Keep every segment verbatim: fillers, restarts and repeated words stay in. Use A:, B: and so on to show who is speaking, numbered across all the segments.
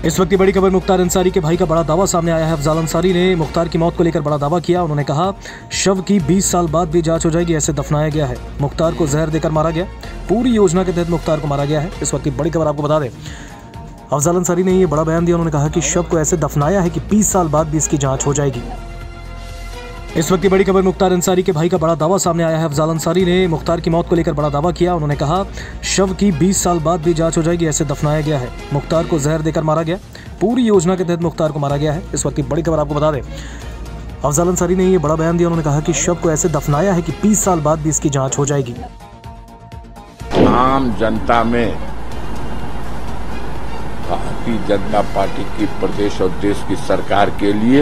A: इस वक्त की बड़ी खबर मुख्तार अंसारी के भाई का बड़ा दावा सामने आया है। अफजाल अंसारी ने मुख्तार की मौत को लेकर बड़ा दावा किया। उन्होंने कहा शव की बीस साल बाद भी जांच हो जाएगी, ऐसे दफनाया गया है। मुख्तार को जहर देकर मारा गया। पूरी योजना के तहत मुख्तार को मारा गया है। इस वक्त की बड़ी खबर आपको बता दें, अफजाल अंसारी ने ये बड़ा बयान दिया। उन्होंने कहा कि शव को ऐसे दफनाया है कि बीस साल बाद भी इसकी जांच हो जाएगी। इस वक्त की बड़ी खबर मुख्तार अंसारी के भाई का बड़ा दावा सामने आया है। अफजाल अंसारी ने मुख्तार की मौत को लेकर बड़ा दावा किया। उन्होंने कहा शव की बीस साल बाद भी जांच हो जाएगी, ऐसे दफनाया गया है। मुख्तार को जहर देकर मारा गया। पूरी योजना के तहत मुख्तार को मारा गया है। इस वक्त की बड़ी खबर आपको बता दें, अफजाल अंसारी ने ये बड़ा बयान दिया। उन्होंने कहा कि शव को ऐसे दफनाया है कि बीस साल बाद भी इसकी जांच हो जाएगी।
B: आम जनता में भारतीय जनता पार्टी की प्रदेश और देश की सरकार के लिए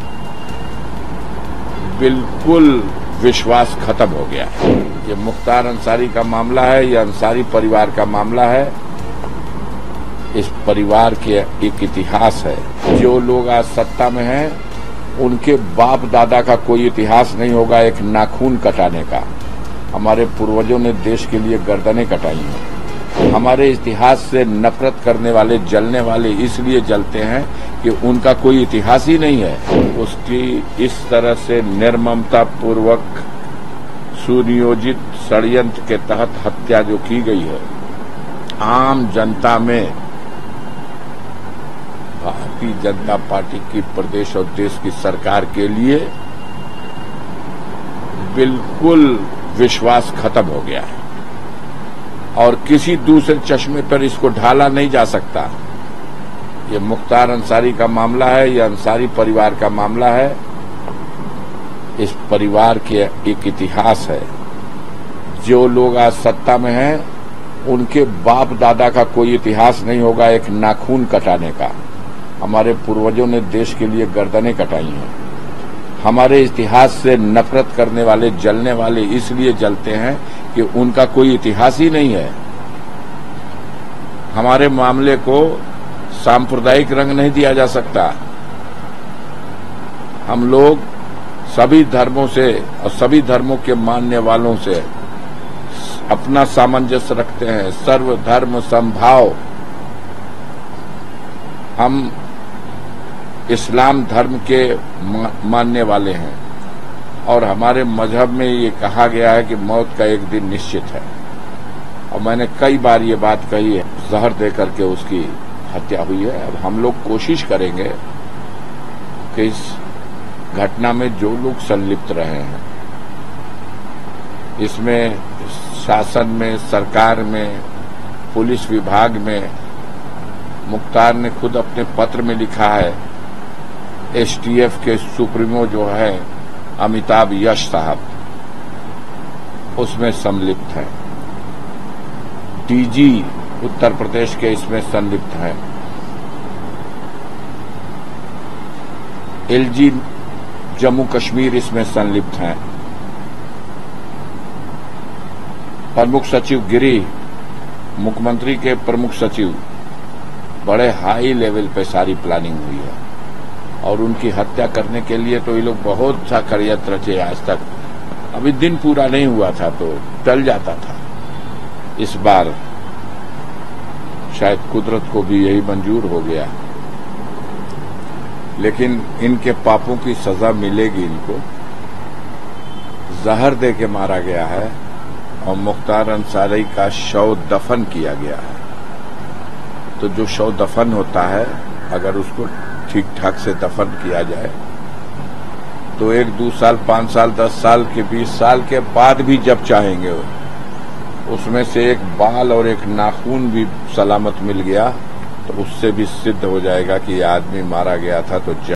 B: बिल्कुल विश्वास खत्म हो गया है। ये मुख्तार अंसारी का मामला है, ये अंसारी परिवार का मामला है। इस परिवार के एक इतिहास है। जो लोग आज सत्ता में हैं, उनके बाप दादा का कोई इतिहास नहीं होगा एक नाखून कटाने का। हमारे पूर्वजों ने देश के लिए गर्दनें कटाई हैं। हमारे इतिहास से नफरत करने वाले, जलने वाले इसलिए जलते हैं कि उनका कोई इतिहास ही नहीं है। उसकी इस तरह से निर्ममता पूर्वक सुनियोजित षड्यंत्र के तहत हत्या जो की गई है, आम जनता में भारतीय जनता पार्टी की प्रदेश और देश की सरकार के लिए बिल्कुल विश्वास खत्म हो गया है और किसी दूसरे चश्मे पर इसको ढाला नहीं जा सकता। ये मुख्तार अंसारी का मामला है, ये अंसारी परिवार का मामला है। इस परिवार के एक इतिहास है। जो लोग आज सत्ता में हैं, उनके बाप दादा का कोई इतिहास नहीं होगा एक नाखून कटाने का। हमारे पूर्वजों ने देश के लिए गर्दनें कटाई हैं। हमारे इतिहास से नफरत करने वाले, जलने वाले इसलिए जलते हैं कि उनका कोई इतिहास ही नहीं है। हमारे मामले को सांप्रदायिक रंग नहीं दिया जा सकता। हम लोग सभी धर्मों से और सभी धर्मों के मानने वालों से अपना सामंजस्य रखते हैं। सर्वधर्म समभाव। हम इस्लाम धर्म के मानने वाले हैं और हमारे मजहब में ये कहा गया है कि मौत का एक दिन निश्चित है। और मैंने कई बार ये बात कही है, जहर दे करके उसकी हत्या हुई है। अब हम लोग कोशिश करेंगे कि इस घटना में जो लोग संलिप्त रहे हैं, इसमें शासन में, सरकार में, पुलिस विभाग में, मुख्तार ने खुद अपने पत्र में लिखा है, एसटीएफ के सुप्रीमो जो है अमिताभ यश साहब, उसमें संलिप्त हैं। डीजी उत्तर प्रदेश के इसमें संलिप्त हैं। एलजी जम्मू कश्मीर इसमें संलिप्त हैं। प्रमुख सचिव गिरी, मुख्यमंत्री के प्रमुख सचिव, बड़े हाई लेवल पे सारी प्लानिंग हुई है और उनकी हत्या करने के लिए तो ये लोग बहुत सा षड्यंत्र रचे आज तक। अभी दिन पूरा नहीं हुआ था तो टल जाता था। इस बार शायद कुदरत को भी यही मंजूर हो गया, लेकिन इनके पापों की सजा मिलेगी। इनको जहर दे के मारा गया है और मुख्तार अंसारी का शव दफन किया गया है। तो जो शव दफन होता है, अगर उसको ठीक ठाक से दफन किया जाए तो एक दो साल, पांच साल, दस साल के, बीस साल के बाद भी जब चाहेंगे उसमें से एक बाल और एक नाखून भी सलामत मिल गया तो उससे भी सिद्ध हो जाएगा कि ये आदमी मारा गया था। तो